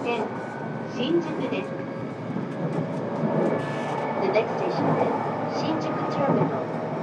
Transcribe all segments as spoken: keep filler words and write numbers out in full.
線新宿です。The next station is 新宿 Terminal.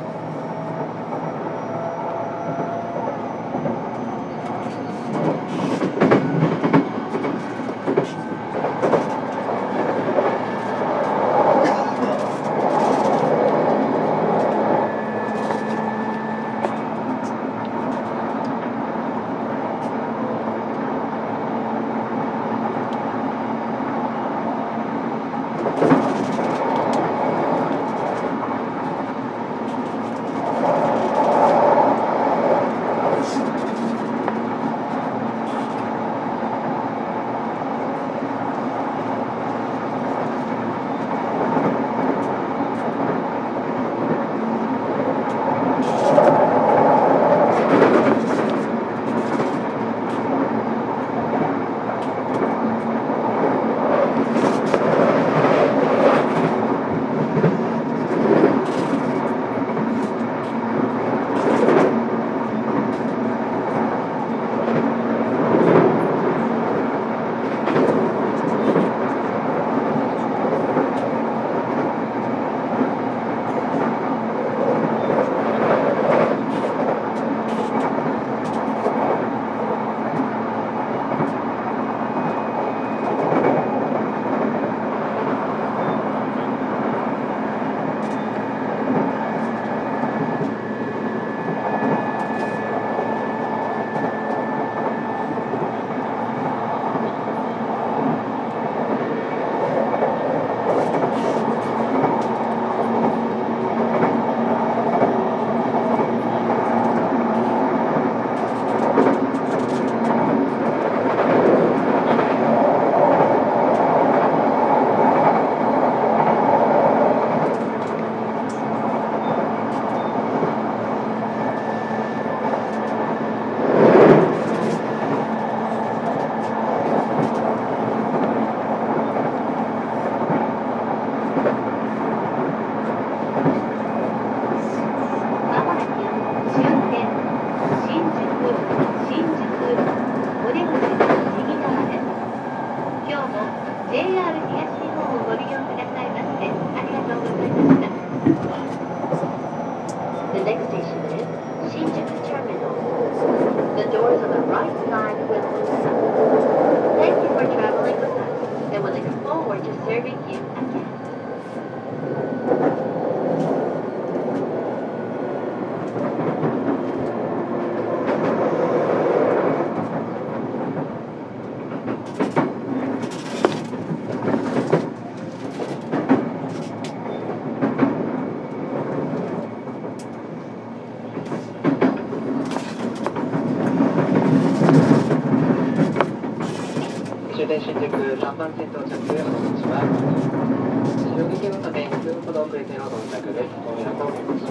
ジェイアール 東日本をご利用くださいましてありがとうございました。The next station is 新宿 Terminal. The doors on the right side will open. Thank you for traveling with us, and we look forward to serving you again. 終電新宿さんばん線到着お待ちします。使用劇のためにふんほど遅れての到着です。ご迷惑をおかけします。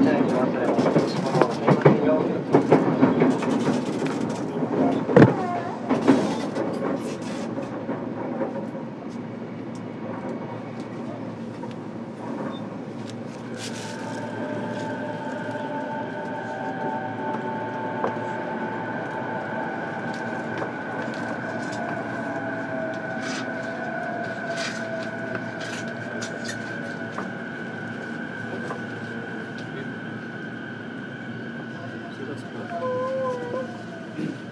車内に忘れ物、落とし物をなさいませんようお気をつけください。 Thank you.